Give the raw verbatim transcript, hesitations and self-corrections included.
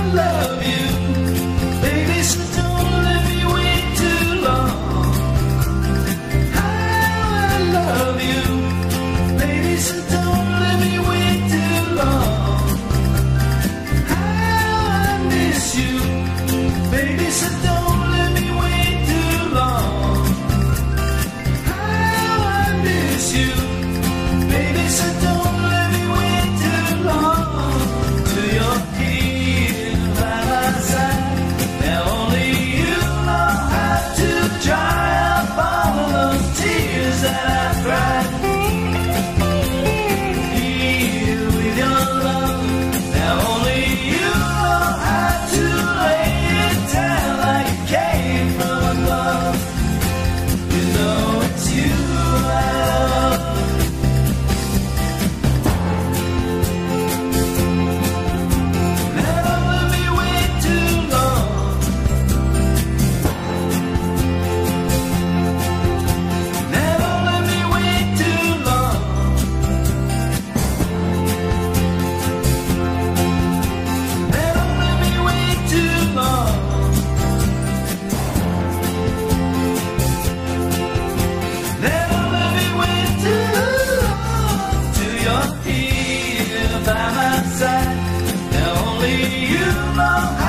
love you, baby, so don't let me wait too long. How I love you, baby, so don't let me wait too long. How I miss you, baby, so don't let me wait too long. How I miss you, baby, so don't let me wait too long. Till you're here by my side. Now only you know how to dry up all of those tears that I cried. Here with your love. Now only you know how to lay it down like it came from above. You know it's you I love. Now don't let me wait too long. Now don't let me wait too long. Now don't let me wait too long. Now don't let me wait too long. Till you're here by my side. Now only you know how